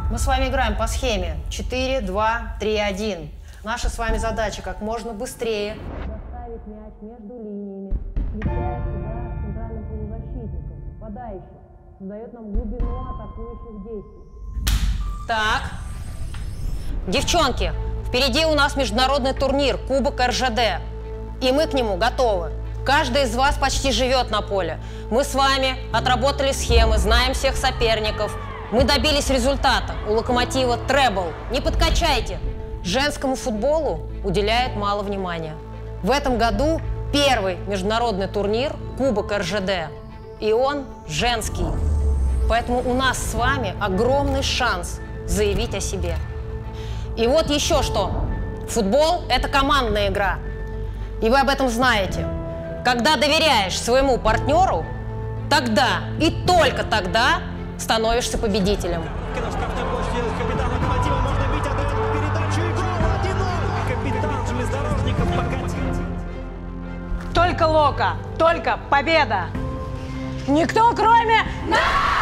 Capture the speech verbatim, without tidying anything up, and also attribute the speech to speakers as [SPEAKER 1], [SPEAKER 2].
[SPEAKER 1] Мы с вами играем по схеме четыре, два, три, один. Наша с вами задача как можно быстрее доставить мяч между линиями, включая сюда центральным полузащитником, попадающим, создает нам глубину атакующих действий. Так, девчонки, впереди у нас международный турнир Кубок эр жэ дэ, и мы к нему готовы. Каждый из вас почти живет на поле. Мы с вами отработали схемы, знаем всех соперников. Мы добились результата. У Локомотива требл. Не подкачайте. Женскому футболу уделяют мало внимания. В этом году первый международный турнир Кубок эр жэ дэ. И он женский. Поэтому у нас с вами огромный шанс заявить о себе. И вот еще что. Футбол – это командная игра. И вы об этом знаете. Когда доверяешь своему партнеру, тогда и только тогда становишься победителем.
[SPEAKER 2] Только Лока, только победа! Никто кроме нас!